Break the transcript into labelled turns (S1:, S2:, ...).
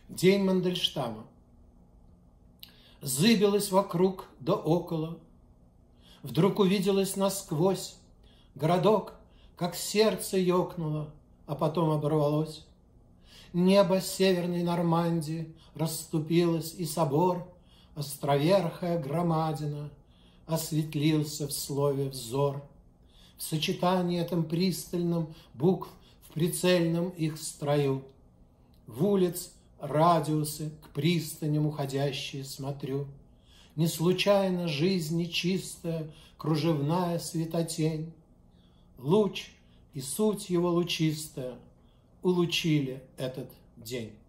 S1: День Мандельштама. Зыбилась вокруг да около, вдруг увиделась насквозь. Городок, как сердце ёкнуло, а потом оборвалось. Небо северной Нормандии расступилось, и собор, островерхая громадина, осветлился в слове взор. В сочетании этом пристальном букв в прицельном их строю в улиц радиусы к пристаням уходящие смотрю. Не случайно жизнь нечистая, кружевная светотень. Луч и суть его лучистая улучили этот день.